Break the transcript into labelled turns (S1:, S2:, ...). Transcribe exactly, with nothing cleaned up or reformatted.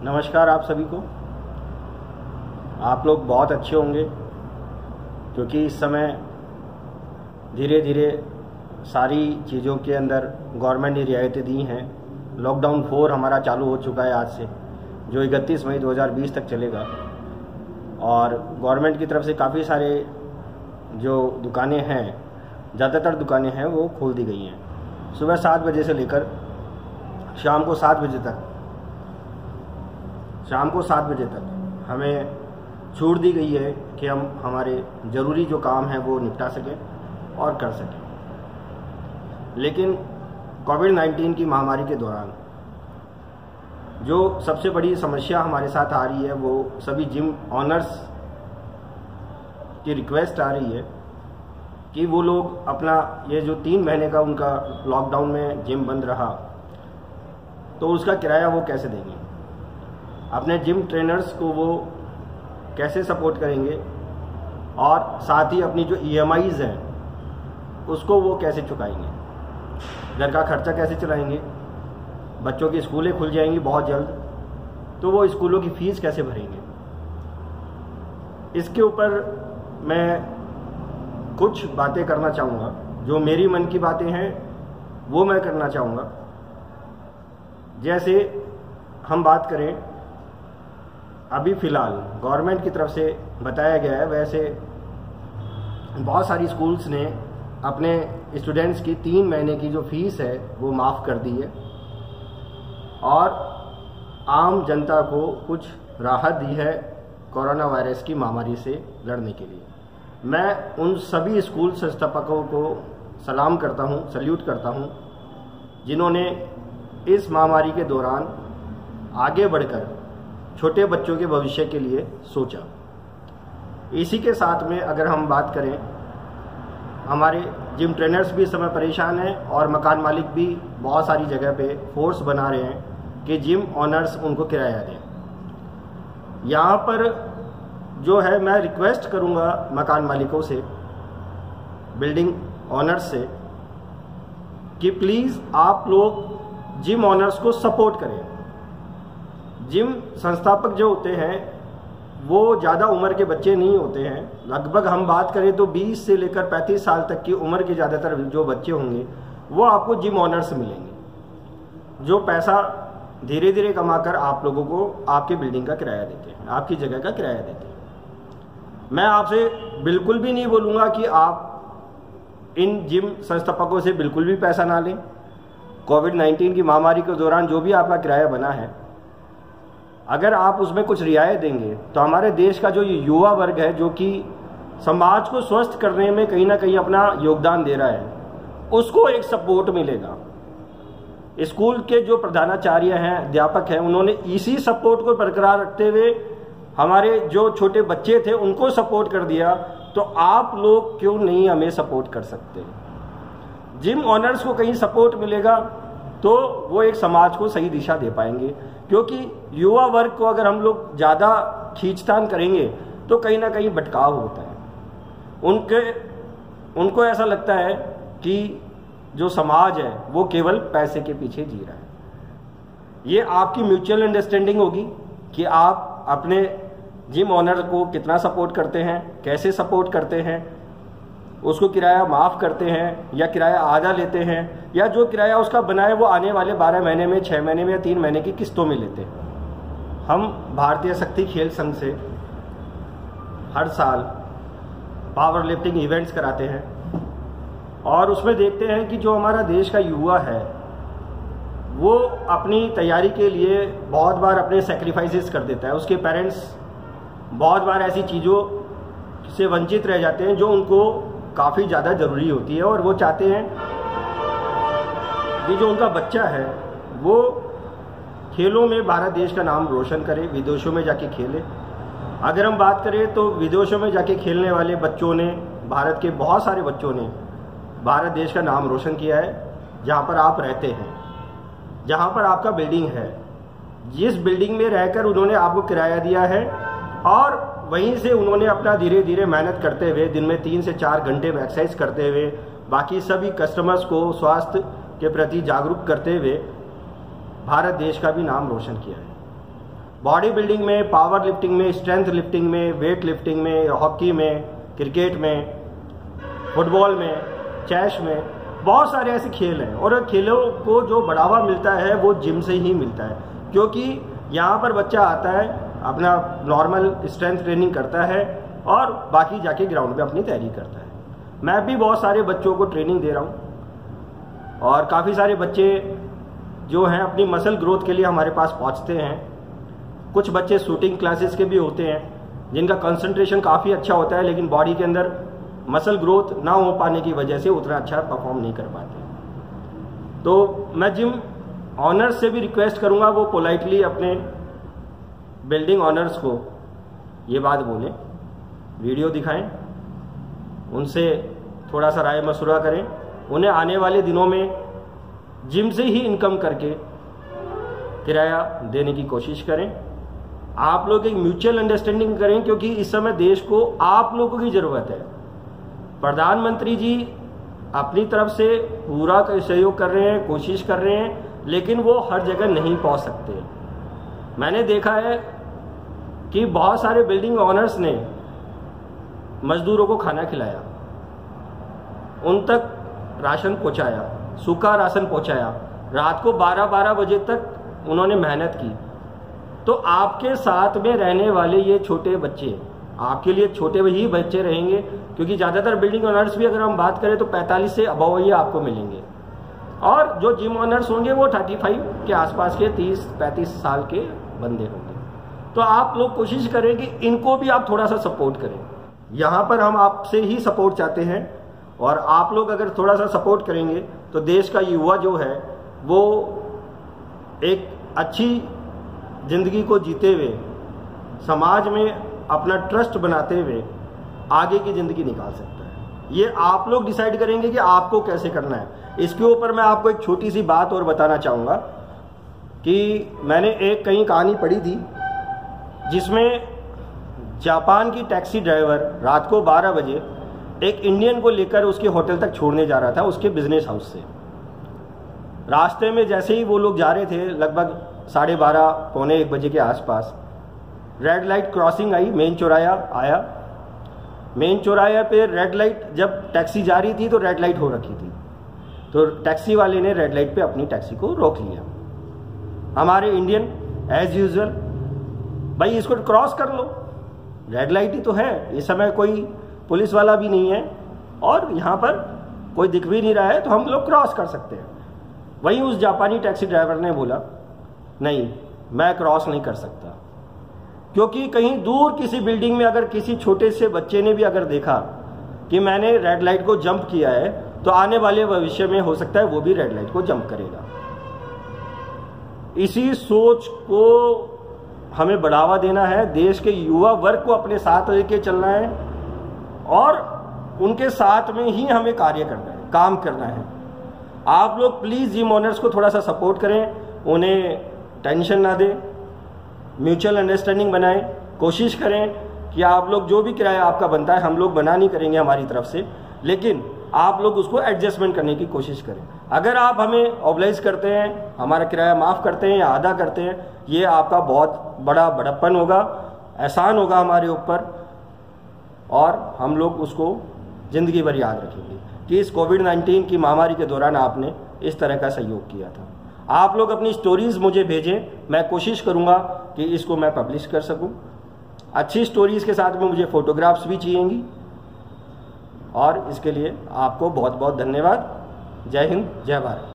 S1: नमस्कार आप सभी को। आप लोग बहुत अच्छे होंगे क्योंकि इस समय धीरे धीरे सारी चीज़ों के अंदर गवर्नमेंट ने रियायतें दी हैं। लॉकडाउन फोर हमारा चालू हो चुका है आज से, जो इकतीस मई दो हज़ार बीस तक चलेगा। और गवर्नमेंट की तरफ से काफ़ी सारे जो दुकानें हैं, ज़्यादातर दुकानें हैं वो खोल दी गई हैं। सुबह सात बजे से लेकर शाम को सात बजे तक शाम को सात बजे तक हमें छूट दी गई है कि हम हमारे ज़रूरी जो काम हैं वो निपटा सकें और कर सकें। लेकिन कोविड नाइन्टीन की महामारी के दौरान जो सबसे बड़ी समस्या हमारे साथ आ रही है वो सभी जिम ऑनर्स की रिक्वेस्ट आ रही है कि वो लोग अपना ये जो तीन महीने का उनका लॉकडाउन में जिम बंद रहा तो उसका किराया वो कैसे देंगे, अपने जिम ट्रेनर्स को वो कैसे सपोर्ट करेंगे और साथ ही अपनी जो ई एम आईज़ हैं उसको वो कैसे चुकाएंगे, घर का खर्चा कैसे चलाएंगे, बच्चों की स्कूलें खुल जाएंगी बहुत जल्द तो वो स्कूलों की फ़ीस कैसे भरेंगे। इसके ऊपर मैं कुछ बातें करना चाहूँगा, जो मेरी मन की बातें हैं वो मैं करना चाहूँगा। जैसे हम बात करें, अभी फ़िलहाल गवर्नमेंट की तरफ से बताया गया है, वैसे बहुत सारी स्कूल्स ने अपने स्टूडेंट्स की तीन महीने की जो फीस है वो माफ़ कर दी है और आम जनता को कुछ राहत दी है कोरोना वायरस की महामारी से लड़ने के लिए। मैं उन सभी स्कूल संस्थापकों को सलाम करता हूं, सल्यूट करता हूं, जिन्होंने इस महामारी के दौरान आगे बढ़कर छोटे बच्चों के भविष्य के लिए सोचा। इसी के साथ में अगर हम बात करें, हमारे जिम ट्रेनर्स भी इस समय परेशान हैं और मकान मालिक भी बहुत सारी जगह पे फोर्स बना रहे हैं कि जिम ऑनर्स उनको किराया दें। यहाँ पर जो है मैं रिक्वेस्ट करूँगा मकान मालिकों से, बिल्डिंग ऑनर्स से, कि प्लीज़ आप लोग जिम ऑनर्स को सपोर्ट करें। जिम संस्थापक जो होते हैं वो ज़्यादा उम्र के बच्चे नहीं होते हैं। लगभग हम बात करें तो बीस से लेकर पैंतीस साल तक की उम्र के ज़्यादातर जो बच्चे होंगे वो आपको जिम ऑनर्स मिलेंगे, जो पैसा धीरे धीरे कमाकर आप लोगों को आपकी बिल्डिंग का किराया देते हैं, आपकी जगह का किराया देते हैं। मैं आपसे बिल्कुल भी नहीं बोलूँगा कि आप इन जिम संस्थापकों से बिल्कुल भी पैसा ना लें। कोविड नाइन्टीन की महामारी के दौरान जो भी आपका किराया बना है, अगर आप उसमें कुछ रियायत देंगे तो हमारे देश का जो ये युवा वर्ग है, जो कि समाज को स्वस्थ करने में कहीं ना कहीं अपना योगदान दे रहा है, उसको एक सपोर्ट मिलेगा। स्कूल के जो प्रधानाचार्य हैं, अध्यापक हैं, उन्होंने इसी सपोर्ट को बरकरार रखते हुए हमारे जो छोटे बच्चे थे उनको सपोर्ट कर दिया, तो आप लोग क्यों नहीं हमें सपोर्ट कर सकते। जिम ऑनर्स को कहीं सपोर्ट मिलेगा तो वो एक समाज को सही दिशा दे पाएंगे, क्योंकि युवा वर्ग को अगर हम लोग ज़्यादा खींचतान करेंगे तो कहीं ना कहीं भटकाव होता है। उनके उनको ऐसा लगता है कि जो समाज है वो केवल पैसे के पीछे जी रहा है। ये आपकी म्यूचुअल अंडरस्टैंडिंग होगी कि आप अपने जिम ऑनर को कितना सपोर्ट करते हैं, कैसे सपोर्ट करते हैं, उसको किराया माफ़ करते हैं या किराया आधा लेते हैं, या जो किराया उसका बना है वो आने वाले बारह महीने में, छः महीने में या तीन महीने की किस्तों में लेते हैं। हम भारतीय शक्ति खेल संघ से हर साल पावर लिफ्टिंग इवेंट्स कराते हैं और उसमें देखते हैं कि जो हमारा देश का युवा है वो अपनी तैयारी के लिए बहुत बार अपने सेक्रीफाइसेस कर देता है। उसके पेरेंट्स बहुत बार ऐसी चीज़ों से वंचित रह जाते हैं जो उनको काफ़ी ज़्यादा ज़रूरी होती है, और वो चाहते हैं कि जो उनका बच्चा है वो खेलों में भारत देश का नाम रोशन करे, विदेशों में जाके खेले। अगर हम बात करें तो विदेशों में जाके खेलने वाले बच्चों ने, भारत के बहुत सारे बच्चों ने भारत देश का नाम रोशन किया है। जहाँ पर आप रहते हैं, जहाँ पर आपका बिल्डिंग है, जिस बिल्डिंग में रहकर उन्होंने आपको किराया दिया है, और वहीं से उन्होंने अपना धीरे धीरे मेहनत करते हुए दिन में तीन से चार घंटे एक्सरसाइज करते हुए बाकी सभी कस्टमर्स को स्वास्थ्य के प्रति जागरूक करते हुए भारत देश का भी नाम रोशन किया है। बॉडी बिल्डिंग में, पावर लिफ्टिंग में, स्ट्रेंथ लिफ्टिंग में, वेट लिफ्टिंग में, हॉकी में, क्रिकेट में, फुटबॉल में, चेस में, बहुत सारे ऐसे खेल हैं। और खेलों को जो बढ़ावा मिलता है वो जिम से ही मिलता है, क्योंकि यहाँ पर बच्चा आता है, अपना नॉर्मल स्ट्रेंथ ट्रेनिंग करता है और बाकी जाके ग्राउंड पे अपनी तैयारी करता है। मैं भी बहुत सारे बच्चों को ट्रेनिंग दे रहा हूँ और काफ़ी सारे बच्चे जो हैं अपनी मसल ग्रोथ के लिए हमारे पास पहुँचते हैं। कुछ बच्चे शूटिंग क्लासेस के भी होते हैं जिनका कंसंट्रेशन काफ़ी अच्छा होता है, लेकिन बॉडी के अंदर मसल ग्रोथ ना हो पाने की वजह से उतना अच्छा परफॉर्म नहीं कर पाते। तो मैं जिम ऑनर्स से भी रिक्वेस्ट करूंगा वो पोलाइटली अपने बिल्डिंग ऑनर्स को ये बात बोलें, वीडियो दिखाएं, उनसे थोड़ा सा राय मशवरा करें, उन्हें आने वाले दिनों में जिम से ही इनकम करके किराया देने की कोशिश करें। आप लोग एक म्यूचुअल अंडरस्टैंडिंग करें, क्योंकि इस समय देश को आप लोगों की जरूरत है। प्रधानमंत्री जी अपनी तरफ से पूरा सहयोग कर रहे हैं, कोशिश कर रहे हैं, लेकिन वो हर जगह नहीं पहुंच सकते। मैंने देखा है कि बहुत सारे बिल्डिंग ऑनर्स ने मजदूरों को खाना खिलाया, उन तक राशन पहुंचाया, सूखा राशन पहुंचाया, रात को बारह बारह बजे तक उन्होंने मेहनत की। तो आपके साथ में रहने वाले ये छोटे बच्चे आपके लिए छोटे ही बच्चे रहेंगे, क्योंकि ज़्यादातर बिल्डिंग ऑनर्स भी अगर हम बात करें तो पैंतालीस से अबव ही आपको मिलेंगे, और जो जिम ऑनर्स होंगे वो पैंतीस के आसपास के तीस पैंतीस साल के बंदे होंगे। तो आप लोग कोशिश करें कि इनको भी आप थोड़ा सा सपोर्ट करें। यहाँ पर हम आपसे ही सपोर्ट चाहते हैं, और आप लोग अगर थोड़ा सा सपोर्ट करेंगे तो देश का युवा जो है वो एक अच्छी जिंदगी को जीते हुए, समाज में अपना ट्रस्ट बनाते हुए आगे की जिंदगी निकाल सकता है। ये आप लोग डिसाइड करेंगे कि आपको कैसे करना है। इसके ऊपर मैं आपको एक छोटी सी बात और बताना चाहूँगा कि मैंने एक कहीं कहानी पढ़ी थी जिसमें जापान की टैक्सी ड्राइवर रात को बारह बजे एक इंडियन को लेकर उसके होटल तक छोड़ने जा रहा था, उसके बिजनेस हाउस से। रास्ते में जैसे ही वो लोग जा रहे थे, लगभग साढ़े बारह पौने एक बजे के आसपास, रेड लाइट क्रॉसिंग आई, मेन चौराया आया। मेन चौराया पे रेड लाइट, जब टैक्सी जा रही थी तो रेड लाइट हो रखी थी, तो टैक्सी वाले ने रेड लाइट पे अपनी टैक्सी को रोक लिया। हमारे इंडियन एज यूजुअल, भाई इसको क्रॉस कर लो, रेड लाइट ही तो है, इस समय कोई पुलिस वाला भी नहीं है और यहाँ पर कोई दिख भी नहीं रहा है, तो हम लोग क्रॉस कर सकते हैं। वहीं उस जापानी टैक्सी ड्राइवर ने बोला, नहीं मैं क्रॉस नहीं कर सकता, क्योंकि कहीं दूर किसी बिल्डिंग में अगर किसी छोटे से बच्चे ने भी अगर देखा कि मैंने रेड लाइट को जंप किया है, तो आने वाले भविष्य में हो सकता है वो भी रेड लाइट को जंप करेगा। इसी सोच को हमें बढ़ावा देना है, देश के युवा वर्ग को अपने साथ लेके चलना है और उनके साथ में ही हमें कार्य करना है, काम करना है। आप लोग प्लीज जिम ओनर्स को थोड़ा सा सपोर्ट करें, उन्हें टेंशन ना दें, म्यूचुअल अंडरस्टैंडिंग बनाएं, कोशिश करें कि आप लोग जो भी किराया आपका बनता है, हम लोग बना नहीं करेंगे हमारी तरफ से, लेकिन आप लोग उसको एडजस्टमेंट करने की कोशिश करें। अगर आप हमें ऑब्लाइज करते हैं, हमारा किराया माफ़ करते हैं या आधा करते हैं, ये आपका बहुत बड़ा बड़प्पन होगा, एहसान होगा हमारे ऊपर, और हम लोग उसको ज़िंदगी भर याद रखेंगे कि इस कोविड नाइन्टीन की महामारी के दौरान आपने इस तरह का सहयोग किया था। आप लोग अपनी स्टोरीज मुझे भेजें, मैं कोशिश करूंगा कि इसको मैं पब्लिश कर सकूं। अच्छी स्टोरीज के साथ में मुझे फोटोग्राफ्स भी चाहिएंगी, और इसके लिए आपको बहुत बहुत धन्यवाद। जय हिंद, जय भारत।